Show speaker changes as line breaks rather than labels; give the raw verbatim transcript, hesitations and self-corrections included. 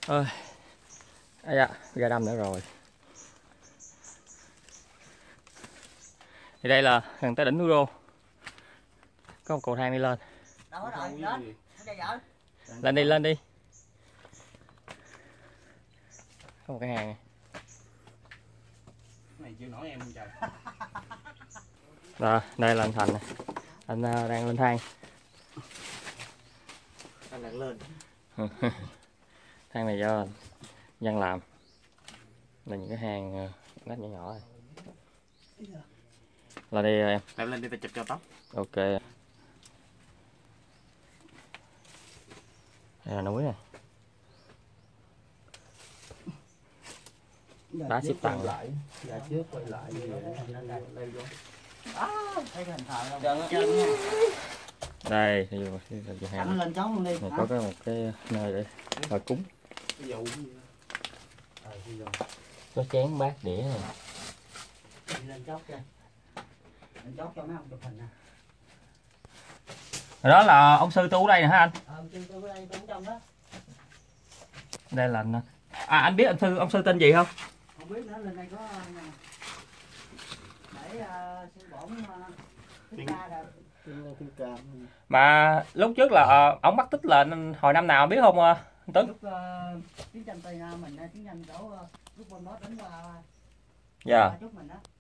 ơi. À, dạ, ra đâm nữa rồi. Thì đây là gần tới đỉnh núi Rô. Có một cầu thang đi lên.
Đâu hết rồi, lên.
Lên đi, lên đi. Có một cái hàng này.
Này chịu nổi em không trời.
Rồi, đây là anh Thành này. Anh uh, đang lên thang.
Anh đang lên.
Thang này do dân làm. Là những cái hang uh, ngách nhỏ nhỏ này. Là đi em.
Leo lên đi ta chụp cho tóc.
Ok. Đây là núi này. Đá xếp tầng
lại. Dạ trước quay lại thì đây vô. À, thấy cái hình thờ không?
Đây thì là hàng.
Lên chó luôn đi.
Này có cái một cái nơi để thờ cúng. Có chén bát đĩa này.
Lên chót cho. Lên chót cho mấy ông chụp hình nè.
Đó là ông sư tu ở đây nè hả anh?
Ờ, ông sư tu ở đây cũng trong đó.
Đây là anh. À anh biết anh sư ông sư tên gì không?
Không biết nữa, lên đây có để sư bổn thích ca rồi.
Mà lúc trước là uh, ông mất tích là hồi năm nào biết không uh, anh Tuấn?
Lúc uh, chiến tranh Tây Nam mình chiến tranh chỗ uh, lúc bên đó đánh qua
dạ.
chút mình đó.